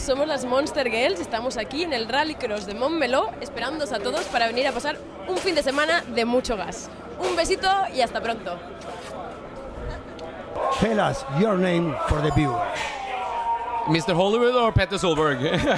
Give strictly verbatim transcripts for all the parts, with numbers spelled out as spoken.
somos las Monster Girls, estamos aquí en el Rallycross de Montmeló, esperándoos a todos para venir a pasar un fin de semana de mucho gas. Un besito y hasta pronto. Tell us your name for the viewer. Mister Hollywood or Petter Solberg?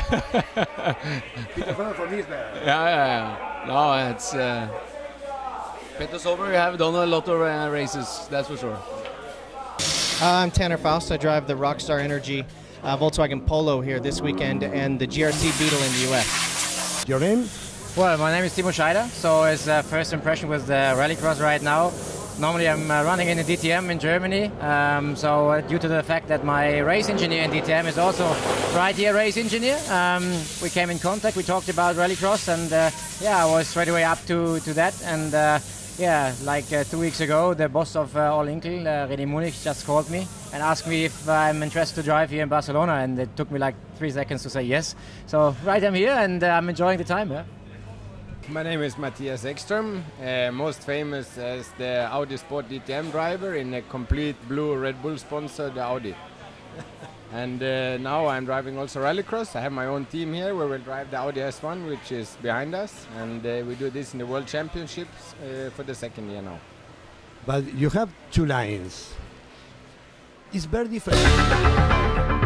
Peter from Israel. Yeah, yeah, yeah. No, it's uh, Petter Solberg have done a lot of uh, races, that's for sure. Uh, I'm Tanner Faust. I drive the Rockstar Energy uh, Volkswagen Polo here this weekend and the G R C Beetle in the U S. Your name? Well, my name is Timo Scheider. So it's uh, first impression with the Rallycross right now. Normally I'm uh, running in the D T M in Germany, um, so uh, due to the fact that my race engineer in D T M is also right here race engineer, um, we came in contact, we talked about Rallycross, and uh, yeah, I was straight away up to, to that, and uh, yeah, like uh, two weeks ago, the boss of uh, All Inkle, uh, René Munich, just called me and asked me if I'm interested to drive here in Barcelona, and it took me like three seconds to say yes. So right, I'm here, and uh, I'm enjoying the time. Yeah? My name is Matthias Ekström, uh, most famous as the Audi Sport D T M driver in a complete blue Red Bull sponsored Audi. And uh, now I'm driving also Rallycross. I have my own team here where we'll drive the Audi S one, which is behind us, and uh, we do this in the World Championships uh, for the second year now. But you have two lines. It's very different.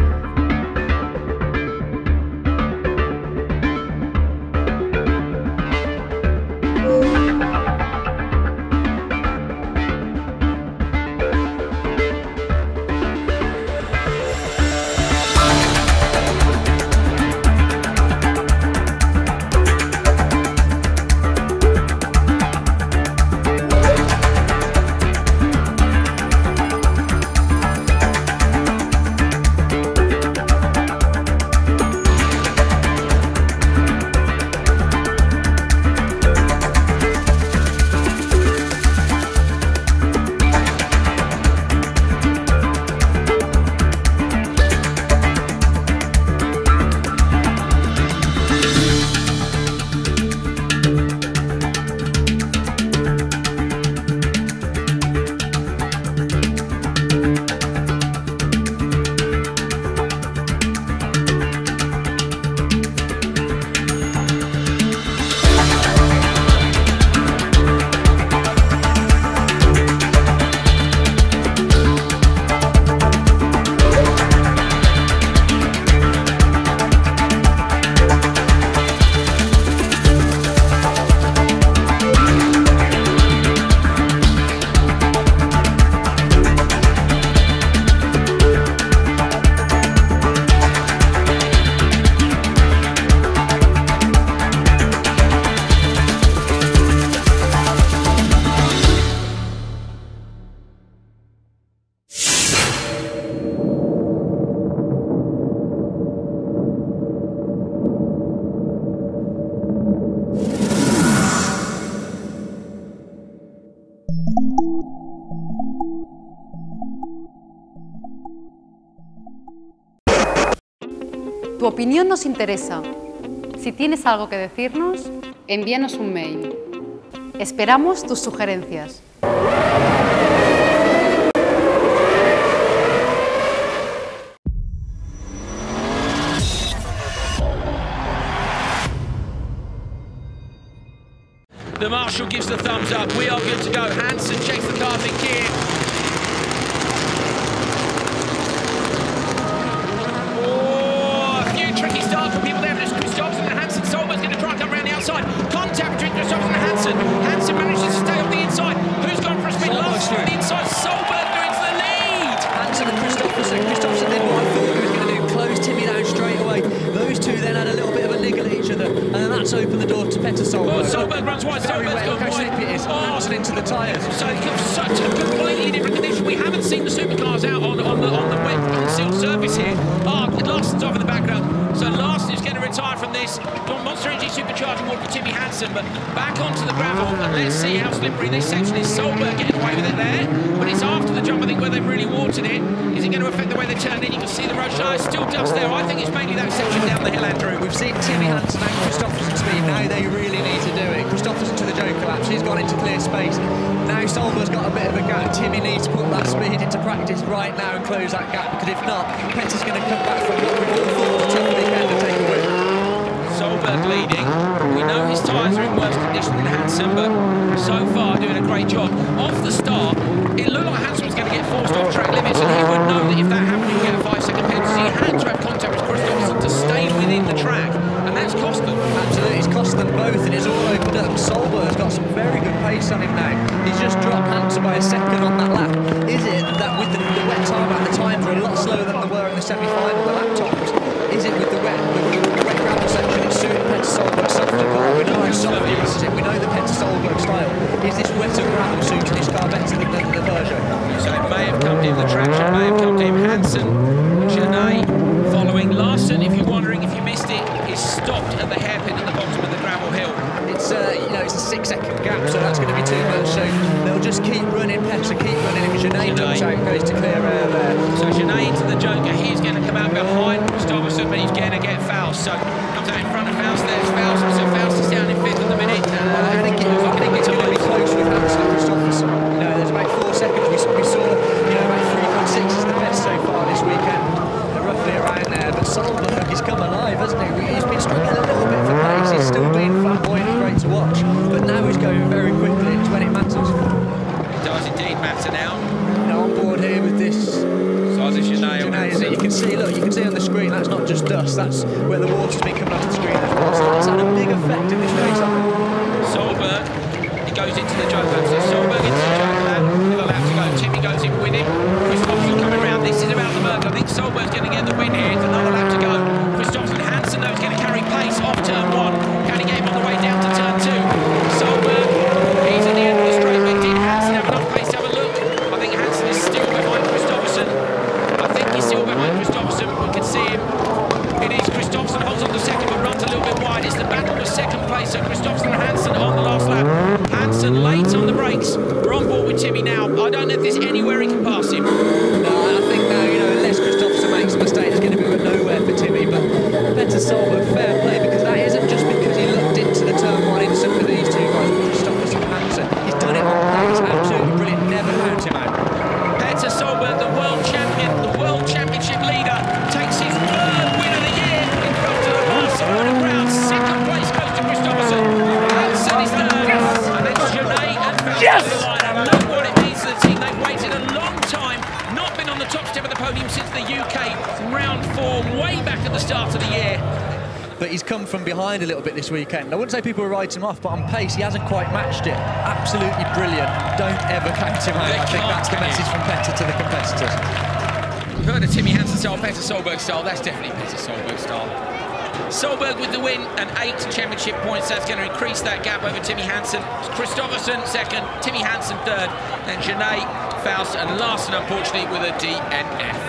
Tu opinión nos interesa. Si tienes algo que decirnos, envíanos un mail. Esperamos tus sugerencias. The marshal gives the thumbs up. We are good to go. Hansen checks the car in gear. Oh, a few tricky starts for people there. There's Kristoffersen and Hansen. Solberg's going to try and come around the outside. Contact between Kristoffersen and Hansen. Hansen manages to stay on the inside. Who's gone for a spin? Last on the inside. Solberg going to the lead. Hansen and Kristoffersen. Kristoffersen did what I thought he was going to do. Close Timmy down straight away. Those two then had a little bit of a niggle at each other, and then that's opened the door to Petter Solberg. Oh, Solberg runs wide. Very Solberg's wet. gone Look how wide. slippery it is. Oh. Hansen into the tyres. So it's got such a completely different condition. We haven't seen the supercars out on, on the on the wet on sealed surface here. Oh, Larson's off in the background. So Larson is going to retire from this. Monster Energy Supercharger award for Timmy Hansen, but back onto the gravel, and let's see how slippery this section is. Solberg getting away with it there, but it's after the jump, I think, where they've really watered it. Is it going to affect the way they turn in? You can see the road shine, still dust there. I think it's mainly that section down the hill, Andrew. We've seen Timmy Hansen and Kristoffersen speed. Now they really need to do it. Kristoffersen to the Joe collapse. He's gone into clear space. Now Solberg's got a bit of a gap. Timmy needs to put that speed into practice right now and close that gap, because if not, Petter's going to come back from what we've all thought was a tough weekend. Solberg leading. We know his tyres are in worse condition than Hansen, but so far doing a great job. Off the start, it looked like Hansen was going to get forced off track limits, and he would know that if that happened, he'd get a five-second penalty. He had to have contact with Kristoffersson to stay within the track, and that's cost them. Absolutely, it's cost them both, and it's all opened up. Solberg's got some very good pace on him now. He's just dropped Hansen by a second on that lap. Is it that with the, the wet tarmac, the times are a lot slower than they were in the semi-final, the lap times? Is it with the wet, with the wet gravel section, it's suiting Petter Solberg's softer car? We know how soft he runs it, we know the Petter Solberg style. Is this wetter gravel suiting his car better than the, the Peugeot? So it may have come to him, the traction may have come to him. Hansen, Genet following. Larson, if you're wondering, if you missed it, is stopped at the hairpin at the bottom of the gravel hill. It's uh, you know, it's a six-second gap, so that's going to be too much. So they'll just keep running, Petter, keep running him. Genet jumps out, goes to clear air there. So Genet into the Joker. He's going to come out behind Kristoffersson, but he's going to get Faust. So comes out in front of Faust. There's Faust. So Faust is down in fifth at the minute. Uh, I think, it, I think it's going to be close with Hansen and Kristoffersson. You know, there's about four seconds. We, we saw, you know, about three point six is the best so far this weekend. They're roughly around there, but Solberg, he's come alive, hasn't he? He's been struggling a little bit for pace. He's still being flamboyant and great to watch, but now he's going very quickly. It's when it matters. It does indeed matter now. You know, on board here with this. So is Genet. You can see, look, you can see on the screen. That's not just dust. That's where the water's been coming off the screen as well. So that's had a big effect in this race. Solberg, he goes into the Joker. So Solberg into the Joker. With a lap to go. Timmy goes in with him. Kristoffersson coming round. This is around the Merc. I think Solberg's going to get the win here. It's another lap to go. Kristoffersson, Hansen though is going to carry pace off turn one. Can he get him on the way down to turn two? Solberg, he's at the end of the straight. But did Hansen have enough pace to have a look? I think Hansen is still behind Kristoffersson. I think he's still behind Kristoffersson. We can see him. It is Kristoffersson holds on to second but runs a little bit wide. It's the battle for second place. So Kristoffersson and Hansen on the last lap. Hansen late on the brakes. We're on board with Timmy now. I don't know if there's anywhere he can pass him. No, I think now, you know, unless Kristoffersson makes a mistake, it's going to be nowhere for Timmy. But Petter Solberg, fair play, because that isn't just because he looked into the turn one instant with these two guys, with Kristoffersson and Hansen. He's done it on pace, absolutely brilliant. Never count him out. Petter Solberg, the world champion, the world championship leader, takes his third win of the year in front of the last side of the ground. Second place goes to Kristoffersson. Hansen is third, and then Genet and Faust yes! to the line. I know what it means to the team. They've waited a long time, not been on the top step of the podium since the U K round four, way back at the start of the year. But he's come from behind a little bit this weekend. I wouldn't say people were writing him off, but on pace, he hasn't quite matched it. Absolutely brilliant. Don't ever count him out. They I think can't, that's the message from Petter to the competitors. We've heard of Timmy Hansen style, Petter Solberg style. That's definitely Petter Solberg style. Solberg with the win and eight championship points. That's going to increase that gap over Timmy Hansen. Kristoffersson second, Timmy Hansen third, then Genet, Faust and Larson, unfortunately, with a D N F.